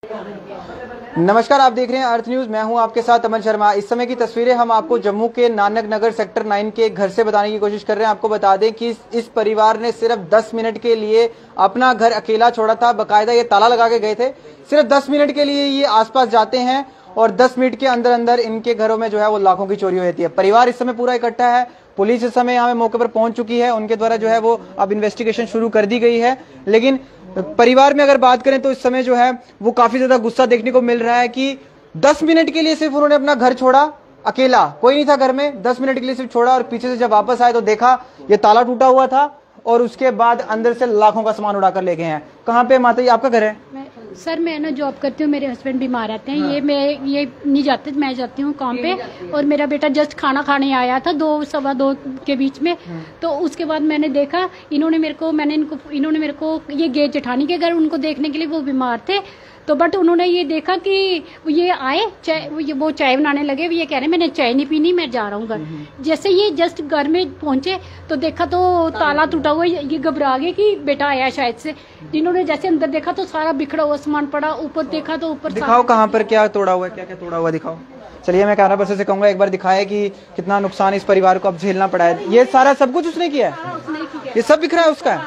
नमस्कार, आप देख रहे हैं अर्थ न्यूज। मैं हूं आपके साथ अमन शर्मा। इस समय की तस्वीरें हम आपको जम्मू के नानक नगर सेक्टर 9 के घर से बताने की कोशिश कर रहे हैं। आपको बता दें कि इस परिवार ने सिर्फ 10 मिनट के लिए अपना घर अकेला छोड़ा था। बकायदा ये ताला लगा के गए थे। सिर्फ 10 मिनट के लिए ये आसपास जाते हैं और 10 मिनट के अंदर अंदर इनके घरों में जो है वो लाखों की चोरी हो जाती है। परिवार इस समय पूरा इकट्ठा है। पुलिस इस समय यहाँ मौके पर पहुंच चुकी है। उनके द्वारा जो है वो अब इन्वेस्टिगेशन शुरू कर दी गई है। लेकिन परिवार में अगर बात करें तो इस समय जो है वो काफी ज्यादा गुस्सा देखने को मिल रहा है कि 10 मिनट के लिए सिर्फ उन्होंने अपना घर छोड़ा, अकेला, कोई नहीं था घर में, 10 मिनट के लिए सिर्फ छोड़ा और पीछे से जब वापस आए तो देखा ये ताला टूटा हुआ था और उसके बाद अंदर से लाखों का सामान उड़ाकर ले गए हैं। कहाँ पे माता जी आपका घर है? सर मैं ना जॉब करती हूँ, मेरे हस्बैंड बीमार रहते हैं। ये नहीं जाते, मैं जाती हूँ काम पे और मेरा बेटा जस्ट खाना खाने आया था 2 सवा 2 के बीच में। तो उसके बाद मैंने देखा इन्होंने मेरे को ये गए जेठानी के घर उनको देखने के लिए, वो बीमार थे। तो बट उन्होंने ये देखा कि ये आए वो चाय बनाने लगे। ये कह रहे मैंने चाय नहीं पीनी, मैं जा रहा हूँ घर। जैसे ये जस्ट घर में पहुंचे तो देखा तो ताला टूटा हुआ। ये घबरा गए कि बेटा आया शायद से। जिन्होंने जैसे अंदर देखा तो सारा बिखरा हुआ सामान पड़ा। ऊपर देखा तो ऊपर दिखाओ कहाँ पर क्या तोड़ा हुआ है, क्या क्या तोड़ा हुआ दिखाओ। चलिए मैं कैमरा पर्सन से कहूंगा एक बार दिखाए कि कितना नुकसान इस परिवार को अब झेलना पड़ा है। ये सारा सब कुछ उसने किया है, ये सब बिखरा है उसका।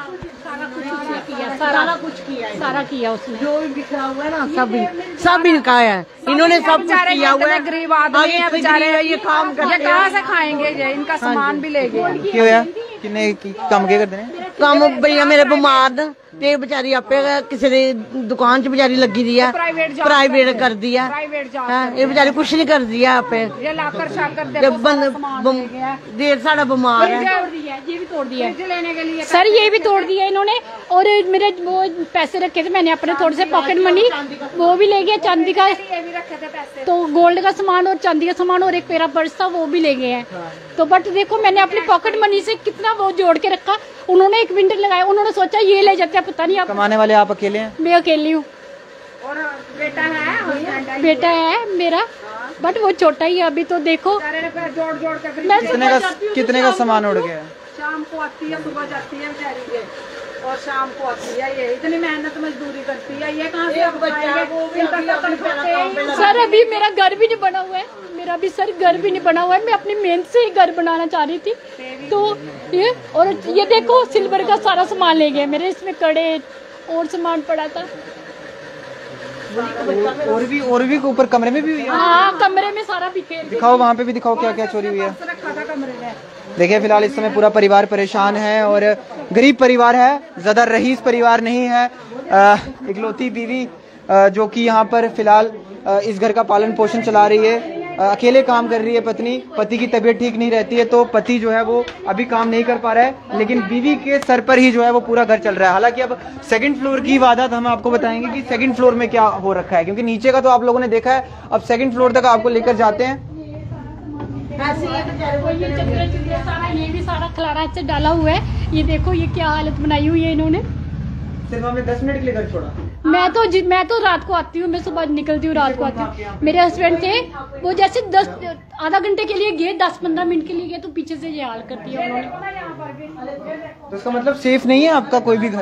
सारा किया उसने, जो भी बिखरा हुआ है ना सब इनका है। इन्होंने सब कुछ किया हुआ है। गरीब आदमी है बेचारे, ये काम करके कहाँ से खाएंगे? ये इनका सामान भी ले गए। क्यों यार किन्ने काम के करते हैं? काम भैया मेरे बीमार ते बेचारी आपे किसी ने दुकान च बेचारी लगी दी है, प्राइवेट कर दिया। ये बेचारी कुछ नहीं कर दिया आपे। देर साड़ा बीमार है। ये भी तोड़ दिया सर, ये भी तोड़ दिया इन्होंने। और मेरे वो पैसे रखे थे मैंने अपने, थोड़े से पॉकेट मनी वो भी ले गए, चांदी का तो गोल्ड का सामान और चांदी का सामान और एक मेरा पर्स था वो भी ले गए हैं। तो बट देखो मैंने अपनी पॉकेट मनी से कितना वो जोड़ के रखा। उन्होंने 1 मिनट लगाया, उन्होंने सोचा ये ले जाते हैं, पता नहीं। आप कमाने वाले आप अकेले हैं? मैं अकेली हूँ और बेटा है मेरा, बट वो छोटा ही है अभी। तो देखो जोड़ कर कितने का सामान उड़ गया? शाम को आती है, सुबह जाती है बेचारी ये, और शाम को आती है। ये इतनी मेहनत मजदूरी करती है, ये कहाँ से सर अभी मेरा घर भी नहीं बना हुआ है। मेरा भी सर घर भी नहीं बना हुआ है। मैं अपनी मेहनत से ही घर बनाना चाह रही थी। तो ये और ये देखो सिल्वर का सारा सामान ले गए मेरे। इसमें कड़े और सामान पड़ा था। और भी ऊपर कमरे में भी हुई है? हाँ कमरे में सारा बिखेर। दिखाओ वहाँ पे भी दिखाओ क्या क्या चोरी हुई है। देखिए फिलहाल इस समय पूरा परिवार परेशान है और गरीब परिवार है, ज्यादा रईस परिवार नहीं है। इकलौती बीवी जो कि यहाँ पर फिलहाल इस घर का पालन पोषण चला रही है। अकेले काम कर रही है पत्नी। पति की तबीयत ठीक नहीं रहती है तो पति जो है वो अभी काम नहीं कर पा रहा है, लेकिन बीवी के सर पर ही जो है वो पूरा घर चल रहा है। हालांकि अब 2nd फ्लोर की वारदात हम आपको बताएंगे कि 2nd फ्लोर में क्या हो रखा है, क्योंकि नीचे का तो आप लोगों ने देखा है। अब 2nd फ्लोर तक आपको लेकर जाते हैं। ये भी सारा खलारा से डाला हुआ है। ये देखो ये क्या हालत बनाई हुई है इन्होंने। सिर्फ हमने 10 मिनट के लिए घर छोड़ा। मैं तो रात को आती हूँ, मैं सुबह निकलती हूँ, रात को आती हूँ। मेरे हस्बैंड थे वो जैसे आधा घंटे के लिए गए, 10-15 मिनट के लिए गए तो पीछे से ये हाल कर दिया उन्होंने। तो इसका मतलब सेफ नहीं है आपका कोई भी घर?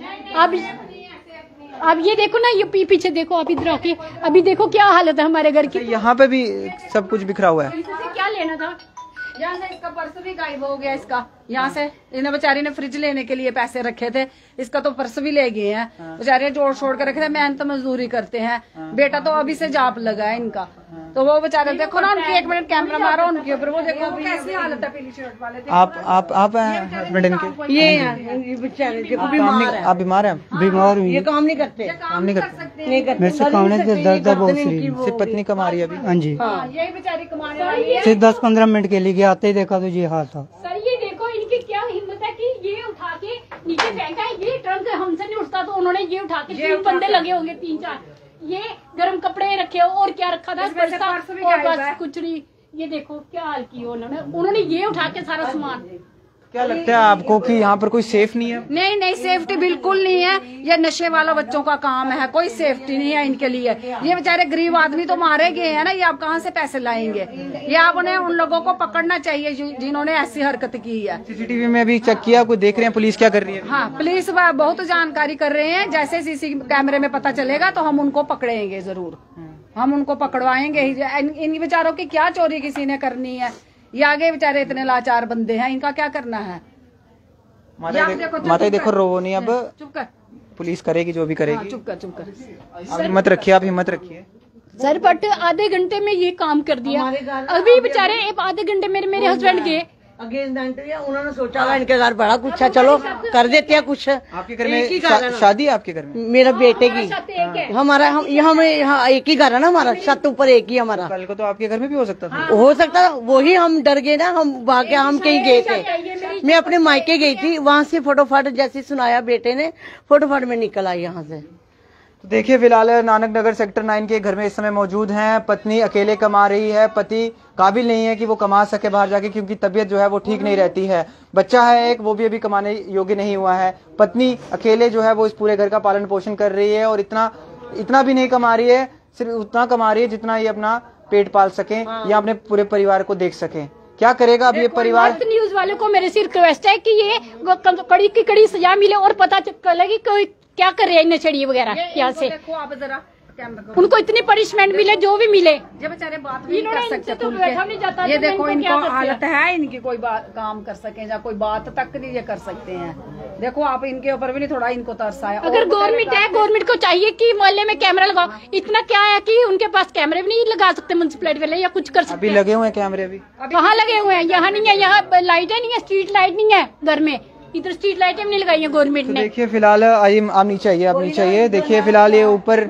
अब ये देखो ना, ये पीछे देखो, आप इधर आके अभी देखो क्या हालत है हमारे घर की। यहाँ पे भी सब कुछ बिखरा हुआ है। क्या लेना था? यहाँ से इसका पर्स भी गायब हो गया। इसका यहाँ से इन्हें बेचारी ने फ्रिज लेने के लिए पैसे रखे थे, इसका तो पर्स भी ले गए हैं। बेचारे जोड़ छोड़ कर रखे थे। मेहनत तो मजदूरी करते हैं। बेटा तो अभी से जाप लगा है इनका। तो वो बेचारे देखो ना, उनकी 1 मिनट कैमरा मारो उनके ऊपर, वो देखो कैसी हालत है। पीली शर्ट वाले आप हस्बैंड इनके? ये बेचारे देखो बीमार है। आप बीमार हैं? बीमार हुई, ये काम नहीं करते। मेरे से खाने से दर्द है बहुत शरीर। सिर्फ पत्नी कमा रही है अभी? हाँ जी, यही बेचारी कमाने वाली है। सिर्फ 10-15 मिनट के लिए आते ही देखा तो ये हाल था। सर ये देखो इनकी क्या हिम्मत है कि ये उठा के नीचे फेंका है। ये ट्रंक हमसे नहीं उठता तो उन्होंने ये उठा के 3 बंदे लगे होंगे, 3-4। ये गर्म कपड़े रखे हो और क्या रखा था और बस कुछ नहीं। ये देखो क्या हाल किया उन्होंने ये उठा के सारा सामान। क्या लगता है आपको कि यहाँ पर कोई सेफ नहीं है? नहीं नहीं, सेफ्टी बिल्कुल नहीं है। ये नशे वाला बच्चों का काम है, कोई सेफ्टी नहीं है इनके लिए। ये बेचारे गरीब आदमी तो मारे गए हैं ना, ये आप कहाँ से पैसे लाएंगे? ये आपने उन लोगों को पकड़ना चाहिए जिन्होंने ऐसी हरकत की है। सीसीटीवी में अभी चेक किया, कोई देख रहे हैं पुलिस क्या कर रही है? हाँ, पुलिस बहुत जानकारी कर रहे हैं। जैसे सीसी कैमरे में पता चलेगा तो हम उनको पकड़ेंगे, जरूर हम उनको पकड़वाएंगे। इन बेचारों की क्या चोरी किसी ने करनी है? ये आगे बेचारे इतने लाचार बंदे हैं, इनका क्या करना है? माता देखो रो नहीं, अब चुप कर, पुलिस करेगी जो भी करेगी। चुप कर चुप कर। आप हिम्मत रखिए, आप हिम्मत रखिए सर। बट आधे घंटे में ये काम कर दिया। अभी बेचारे आधे घंटे मेरे हस्बैंड गए अगेंस्ट उन्होंने सोचा होगा इनके घर बड़ा कुछ है, चलो कर देते हैं कुछ। आपके घर में शादी है? आपके घर में? मेरा बेटे की, हमारा हम यहाँ एक ही घर है ना, हमारा छत ऊपर एक ही हमारा। कल को तो आपके घर में भी हो सकता था। हो सकता था, वही हम डर गए ना, हम भागे, हम कहीं गए थे। मैं अपने मायके गई थी, वहाँ से फटोफट जैसे सुनाया बेटे ने, फटोफट में निकल आई यहाँ से। तो देखिए फिलहाल नानक नगर सेक्टर 9 के घर में इस समय मौजूद हैं। पत्नी अकेले कमा रही है, पति काबिल नहीं है कि वो कमा सके बाहर जाके, क्योंकि तबीयत जो है वो ठीक नहीं रहती है। बच्चा है एक, वो भी अभी कमाने योग्य नहीं हुआ है। पत्नी अकेले जो है वो इस पूरे घर का पालन पोषण कर रही है, और इतना भी नहीं कमा रही है, सिर्फ उतना कमा रही है जितना ये अपना पेट पाल सके या अपने पूरे परिवार को देख सके। क्या करेगा अब ये परिवार? न्यूज वाले को मेरे से रिक्वेस्ट है कि ये कड़ी की कड़ी सजा मिले और पता चले कोई क्या कर रहे हैं नशेड़ी वगैरह यहाँ से। देखो आप जरा उनको इतनी पनिशमेंट मिले, जो भी मिले। जब बेचारे बात भी कर सकते तो बैठा नहीं जाता। ये देखो इनको हालत है इनकी, कोई काम कर सके या कोई बात तक नहीं ये कर सकते हैं। देखो आप इनके ऊपर भी नहीं थोड़ा इनको तरस आया। अगर गवर्नमेंट है, गवर्नमेंट को चाहिए कि मोहल्ले में कैमरा लगाओ। इतना क्या है कि उनके पास कैमरे भी नहीं लगा सकते म्युनिसिपैलिटी वाले, या कुछ कर सकते? अभी लगे हुए हैं कैमरे, अभी कहाँ लगे हुए हैं? यहाँ नहीं है, यहाँ लाइटें नहीं है, स्ट्रीट लाइट नहीं है घर में। इधर स्ट्रीट लाइटें नहीं लगाई है गवर्नमेंट ने। देखिए फिलहाल आइए, आप नीचे आइए, आप नीचे आइए। देखिए फिलहाल ये ऊपर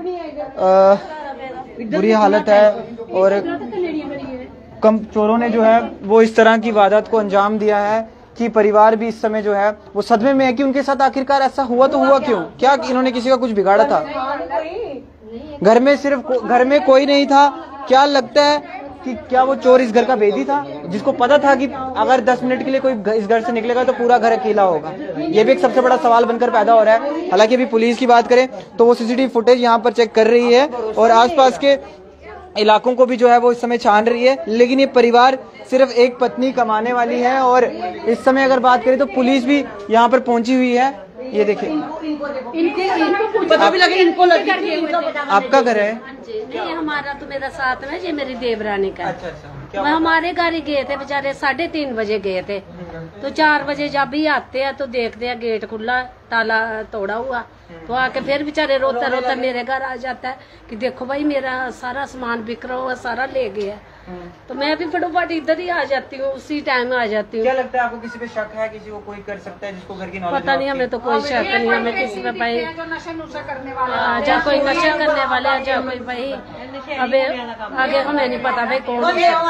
बुरी हालत है, और कम चोरों ने जो है वो इस तरह की वारदात को अंजाम दिया है कि परिवार भी इस समय जो है वो सदमे में है कि उनके साथ आखिरकार ऐसा हुआ तो हुआ क्यों? क्या इन्होंने किसी का कुछ बिगाड़ा था? घर में कोई नहीं था। क्या लगता है कि क्या वो चोर इस घर का भेदी था, जिसको पता था कि अगर 10 मिनट के लिए कोई इस घर से निकलेगा तो पूरा घर अकेला होगा? ये भी एक सबसे बड़ा सवाल बनकर पैदा हो रहा है। हालांकि अभी पुलिस की बात करें तो वो सीसीटीवी फुटेज यहाँ पर चेक कर रही है और आसपास के इलाकों को भी जो है वो इस समय छान रही है, लेकिन ये परिवार सिर्फ एक पत्नी कमाने वाली है। और इस समय अगर बात करें तो पुलिस भी यहाँ पर पहुंची हुई है। ये देखिए, पता भी लगे इनको लगी। आपका घर है? नहीं, हमारा तो मेरा साथ में, ये मेरी देवरानी का। अच्छा। मैं हमारे घर ही गए थे बेचारे, 3:30 बजे गए थे। तो 4 बजे जब भी आते हैं तो देखते हैं गेट खुला, ताला तोड़ा हुआ। तो आके फिर बेचारे रोता रोता मेरे घर आ जाता है कि देखो भाई मेरा सारा सामान बिक रहा हुआ, सारा ले गया। तो मैं भी फटोफट इधर ही आ जाती हूँ, उसी टाइम आ जाती हूँ। क्या लगता है आपको, किसी पे शक है? किसी को कोई कर सकता है जिसको घर की नॉलेज? पता नहीं, हमें तो कोई शक नहीं है। हमें किसी पे भाई जा कोई नशा करने वाले, जा कोई भाई अबे आगे हमें नहीं पता भाई कौन।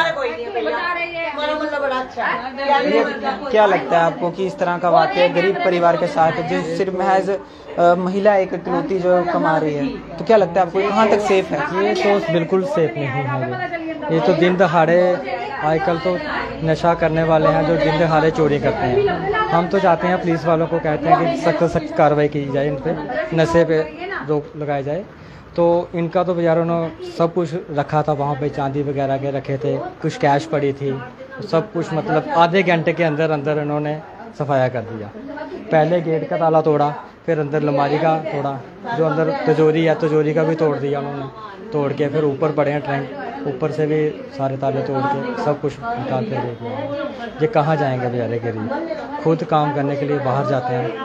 क्या लगता है आपको कि इस तरह का वाकया गरीब परिवार के साथ, जो सिर्फ महज महिला एक इकलौती जो कमा रही है, तो क्या लगता है आपको कहाँ तक सेफ है? ये तो बिल्कुल सेफ नहीं है। ये तो दिन दहाड़े आजकल तो नशा करने वाले हैं जो दिन दहाड़े चोरी करते हैं। हम तो चाहते हैं, पुलिस वालों को कहते हैं कि सख्त सख्त कार्रवाई की जाए, इन पे नशे पे रोक लगाई जाए। तो इनका तो बेचारों ने सब कुछ रखा था वहाँ पे, चांदी वगैरह के रखे थे, कुछ कैश पड़ी थी, सब कुछ मतलब आधे घंटे के अंदर अंदर इन्होंने सफाया कर दिया। पहले गेट का ताला तोड़ा, फिर अंदर अलमारी का तोड़ा, जो अंदर तिजोरी है तिजोरी का भी तोड़ दिया उन्होंने। तोड़ के फिर ऊपर पड़े हैं ट्रंक, ऊपर से भी सारे ताले तोड़ के सब कुछ निकाल के दे दिया। ये कहाँ जाएंगे बेचारे गरीब? खुद काम करने के लिए बाहर जाते हैं।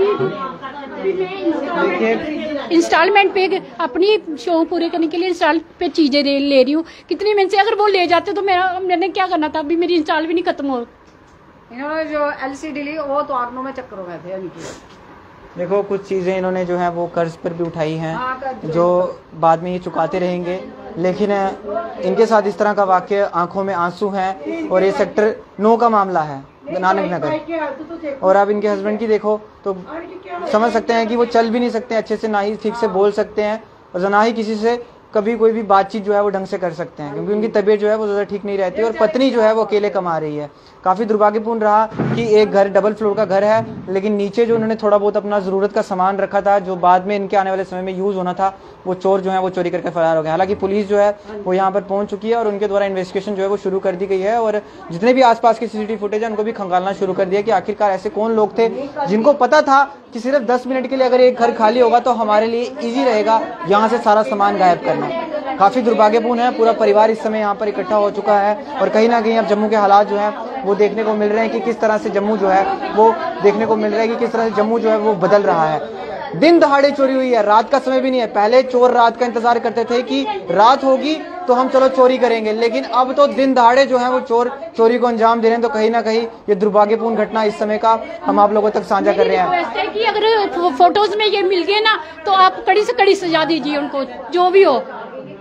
इंस्टॉलमेंट पे अपनी शौक पूरे करने के लिए इंस्टॉल पे चीजें ले रही हूँ। कितनी में से अगर वो ले जाते तो मैंने क्या करना था? अभी मेरी इंस्टॉल भी नहीं खत्म हो। इन्होंने जो LCD ली वो तो आरनों में चक्करों में थे इनकी। देखो कुछ चीज़ें इन्होंने जो है वो कर्ज पर भी उठाई हैं, जो बाद में ये चुकाते रहेंगे। लेकिन इनके साथ इस तरह का वाकया, आंखों में आंसू हैं। और ये सेक्टर 9 का मामला है, नानक नगर। और अब इनके हस्बैंड की देखो तो समझ सकते हैं कि वो चल भी नहीं सकते अच्छे से, ना ही ठीक से बोल सकते हैं और ना ही किसी से कभी कोई भी बातचीत जो है वो ढंग से कर सकते हैं, क्योंकि उनकी तबीयत जो है वो ज़्यादा ठीक नहीं रहती और पत्नी जो है वो अकेले कमा रही है। काफ़ी दुर्भाग्यपूर्ण रहा कि एक घर डबल फ्लोर का घर है, लेकिन नीचे जो उन्होंने थोड़ा बहुत अपना ज़रूरत का सामान रखा था जो बाद में इनके आने वाले समय में यूज़ होना था, वो चोर जो है वो चोरी करके फरार हो गए। हालांकि पुलिस जो है वो यहाँ पर पहुंच चुकी है और उनके द्वारा इन्वेस्टिगेशन जो है वो शुरू कर दी गई है और जितने भी आसपास के सीसीटीवी फुटेज है उनको भी खंगालना शुरू कर दिया कि आखिरकार ऐसे कौन लोग थे जिनको पता था कि सिर्फ 10 मिनट के लिए अगर एक घर खाली होगा तो हमारे लिए ईजी रहेगा यहाँ से सारा सामान गायब करना। काफ़ी दुर्भाग्यपूर्ण है, पूरा परिवार इस समय यहाँ पर इकट्ठा हो चुका है और कहीं ना कहीं अब जम्मू के हालात जो हैं वो देखने को मिल रहे हैं कि किस तरह से जम्मू जो है वो देखने को मिल रहा है कि किस तरह से जम्मू जो है वो बदल रहा है। दिन दहाड़े चोरी हुई है, रात का समय भी नहीं है। पहले चोर रात का इंतजार करते थे कि रात होगी तो हम चलो चोरी करेंगे, लेकिन अब तो दिन दहाड़े जो है वो चोर चोरी को अंजाम दे रहे हैं। तो कहीं ना कहीं ये दुर्भाग्यपूर्ण घटना इस समय का हम आप लोगों तक साझा कर रहे हैं कि अगर फोटोज में ये मिल गए ना तो आप कड़ी से कड़ी सजा दीजिए उनको, जो भी हो।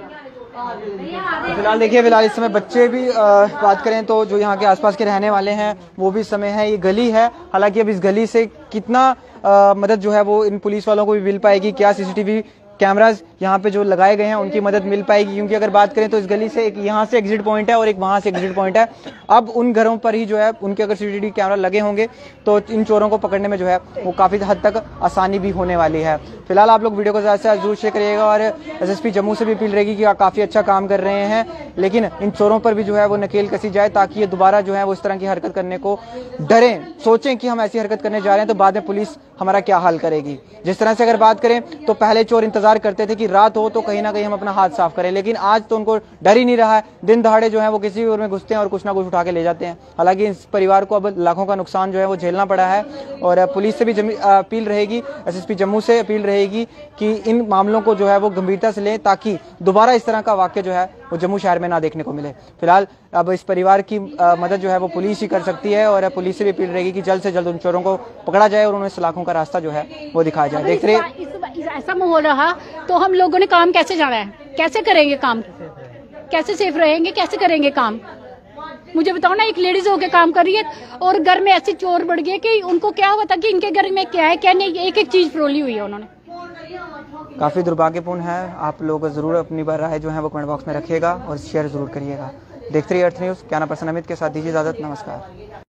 फिलहाल देखिए, फिलहाल इस समय बच्चे भी बात करें तो जो यहाँ के आसपास के रहने वाले हैं वो भी समय है, ये गली है। हालांकि अब इस गली से कितना मदद जो है वो इन पुलिस वालों को भी मिल पाएगी, क्या सीसीटीवी कैमराज यहाँ पे जो लगाए गए हैं उनकी मदद मिल पाएगी, क्योंकि अगर बात करें तो इस गली से एक यहाँ से एग्जिट पॉइंट है और एक वहाँ से एग्जिट पॉइंट है। अब उन घरों पर ही जो है उनके अगर सीसीटीवी कैमरा लगे होंगे तो इन चोरों को पकड़ने में जो है वो काफ़ी हद तक आसानी भी होने वाली है। फिलहाल आप लोग वीडियो को ज़्यादा से ज़्यादा जरूर शेयर करिएगा और एसएसपी जम्मू से भी अपील रहेगी कि काफ़ी अच्छा काम कर रहे हैं, लेकिन इन चोरों पर भी जो है वो नकेल कसी जाए ताकि ये दोबारा जो है वो इस तरह की हरकत करने को डरें, सोचें कि हम ऐसी हरकत करने जा रहे हैं तो बाद में पुलिस हमारा क्या हाल करेगी। जिस तरह से अगर बात करें तो पहले चोर इंतजार करते थे कि रात हो तो कहीं ना कहीं हम अपना हाथ साफ करें, लेकिन आज तो उनको डर ही नहीं रहा है। दिन दहाड़े जो है वो किसी भी ओर में घुसते हैं और कुछ ना कुछ उठा के ले जाते हैं। हालांकि इस परिवार को अब लाखों का नुकसान जो है वो झेलना पड़ा है और पुलिस से भी अपील रहेगी, एसएसपी जम्मू से अपील रहेगी कि इन मामलों को जो है वो गंभीरता से लें ताकि दोबारा इस तरह का वाक्य जो है वो जम्मू शहर में ना देखने को मिले। फिलहाल अब इस परिवार की मदद जो है वो पुलिस ही कर सकती है और पुलिस से भी अपील रहेगी कि जल्द से जल्द उन चोरों को पकड़ा जाए और उन्हें सलाखों का रास्ता जो है वो दिखाया जाए। देख रहे ऐसा माहौल रहा तो हम लोगों ने काम कैसे जाना है, कैसे करेंगे काम, कैसे सेफ रहेंगे, कैसे करेंगे काम? मुझे बताओ ना, एक लेडीज होके काम कर रही है और घर में ऐसे चोर बढ़ गए कि उनको क्या हुआ था कि इनके घर में क्या है क्या नहीं, एक एक चीज फरोली हुई है उन्होंने। काफी दुर्भाग्यपूर्ण है। आप लोग जरूर अपनी राय जो है वो कमेंट बॉक्स में रखिएगा और शेयर जरूर करिएगा। देखते रहिए अर्थ न्यूज। क्या ना पर्सन अमित के साथ दीजिए इजाजत। नमस्कार।